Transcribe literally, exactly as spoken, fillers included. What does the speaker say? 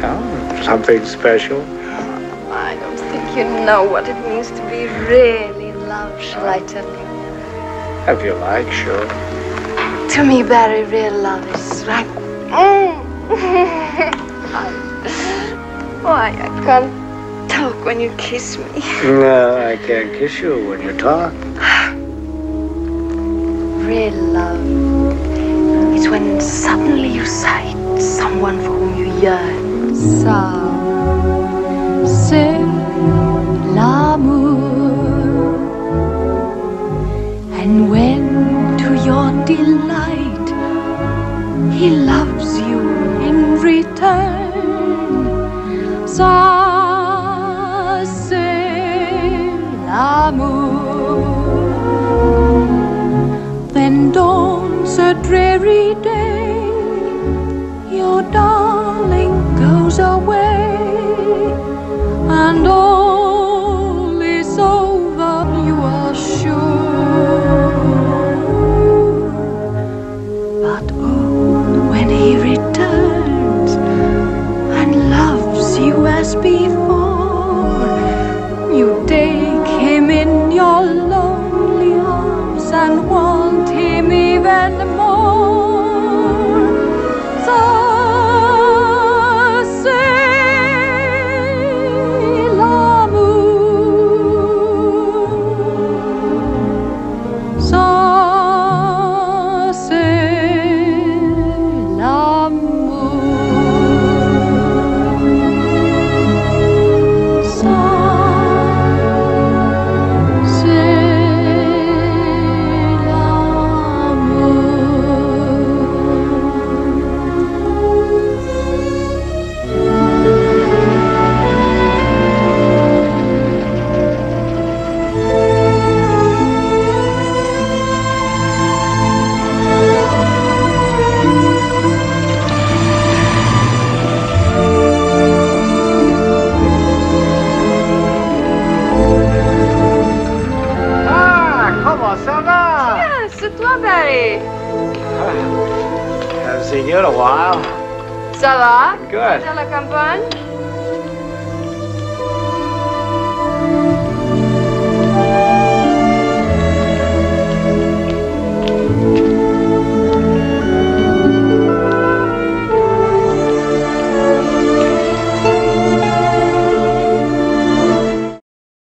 Oh, something special? I don't think you know what it means to be really loved, shall I tell you? If you like, sure. To me, Barry, real love is like... Mm. Why, I can't talk when you kiss me. No, I can't kiss you when you talk. Real love is when suddenly you sight someone for whom you yearn. Ça, c'est l'amour. And when, to your delight, he loves you in return. Ça, c'est l'amour. Then dawns a dreary day, your darling goes away, and all is over, you are sure. But oh, when he returns and loves you as before, you take him in your lonely arms and want him even more. Ça, c'est l'amour. Ça, c'est l'amour. Ça, c'est toi, Barry. Haven't seen you in a while. Ça va? Good. Dans la campagne?